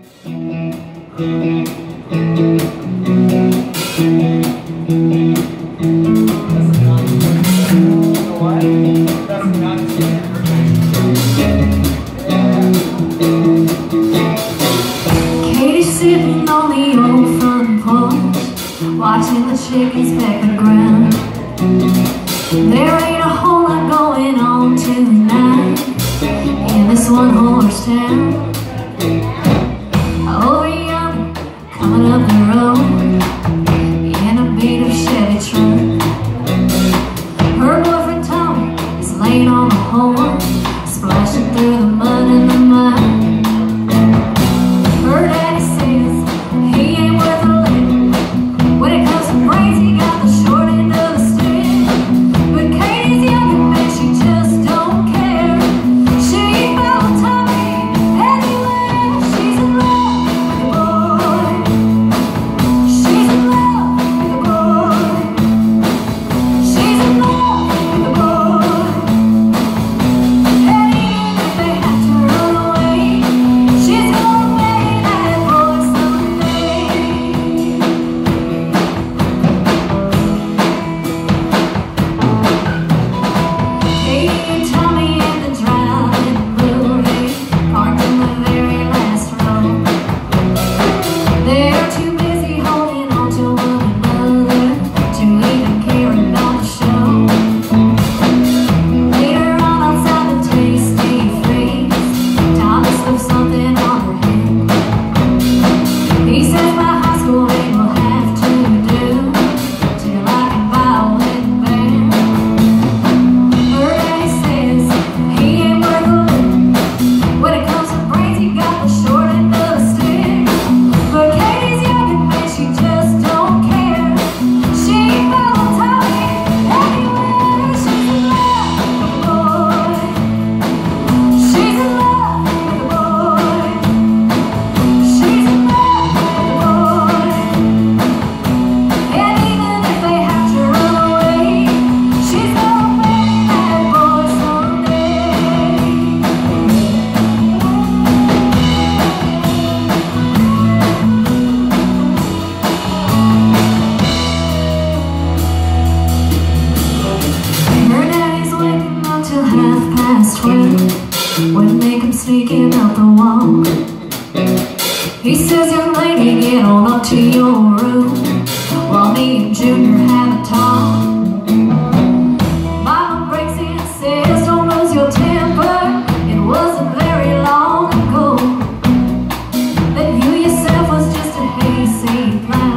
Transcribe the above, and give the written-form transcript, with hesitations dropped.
Sitting on the old front porch, watching the chickens peck the ground. There ain't a whole lot going on tonight in this one-horse town. Over yonder, coming up the road in a beat of Chevy truck, her boyfriend Tommy is laying on the horn, splashing through the mud and the mud. Her daddy says he ain't worth a lick. When it comes to brains, he got the short end of the stick. But Katie's young and man, she just don't care. She followed Tommy anywhere. She's in love with the boy. She's in love with the boy. She's in love with the boy. And even if they have to run away, she's gonna marry that boy someday. Katie and Tommy and the driving Blu-ray parked in the very last row. They're too busy holding on to one another to even care about the show. Later on outside the Tasty Freeze, Tommy slipped something on her hand. He says my high school ain't will have to do till I can buy a wedding band. Her daddy says he ain't worth a lick. When it comes to brains, he got the short end of the stick. But Katie's young and man, she just don't care. She followed Tommy anywhere. She's in love with the boy. She's in love with the boy. She's in love with the boy. And even if they have to run away, she's gonna marry that boy someday. Her daddy's waiting until 12:30 when they come sneaking out the wall. He says, young lady, get on up to your room while me and Junior have a talk. Mama breaks in and says, don't lose your temper. It wasn't very long ago that you yourself was just a hayseed plow.